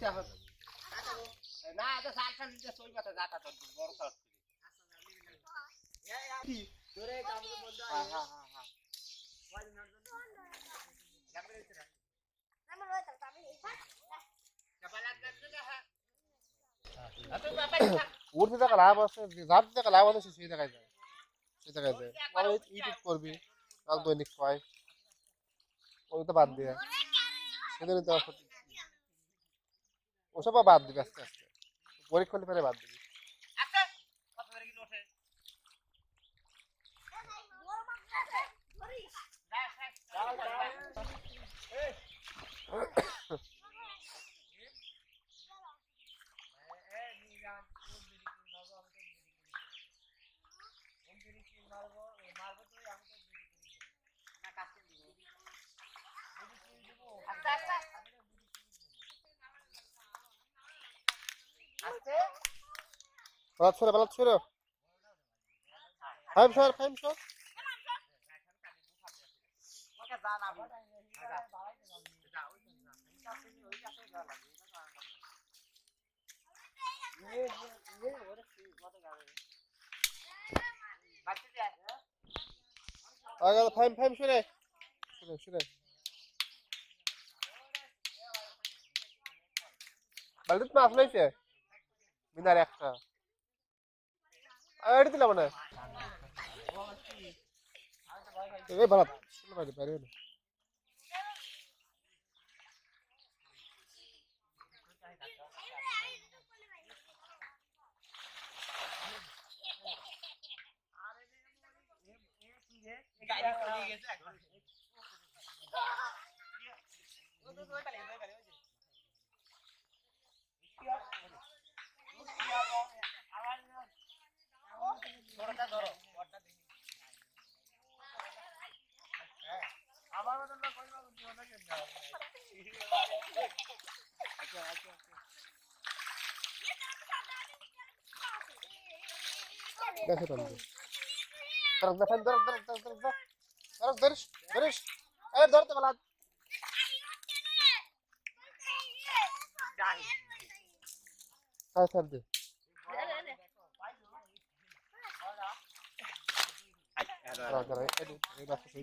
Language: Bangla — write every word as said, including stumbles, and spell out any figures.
দিতে হবে না এটা সালটা দিতে সই কথা যাতা তো বড় কাজ কি তোরে কাম বন্ধ হ্যাঁ হ্যাঁ হ্যাঁ হ্যাঁ ওই না ক্যামেরা ইতে রাখ আমি রই তো আমি কপালাত না হ্যাঁ আপনি বাবা উড়তে টাকা লাভ আছে যাতে টাকা লাভ আছে সেই টাকায় যায় সেই টাকায় যায় আর ইউটিউব করবি আর দৈনিক কয় ওই তো বাদ দিয়ে সেদিন তো ওসব বাদ দিবি আস্তে আস্তে পরীক্ষণ ফেলে বাদ দিবি আচ্ছা কত করে কিলো ওঠে বাদ ছেড়ে বাদ ছেড়ে five sir five sir okay জানা আমি যা যা ওই না ওই কাছে যা লাগে ये ये और কত গাবে বাচ্চা যায় আগা ফাইভ ফাইভ ছেড়ে ছেড়ে ছেড়ে বালতিত মাছ লইছে মিনার একটা আর দিলাম না এই ভালো শুনে পারি পারি না গাড়ি চলে গেছে একবার ও তো ওই পালে ওই পালে ওই যে আবার ধরটা ধরো বড়টা দেখি হ্যাঁ আমার মতন না কইবা দিও না কেন আচ্ছা আচ্ছা দেখে তো तरफ दफन तरफ तरफ तरफ तरफ तरफ दर्श दर्श अरे धरते वाला काय सर दे करा करा ए ए बात सही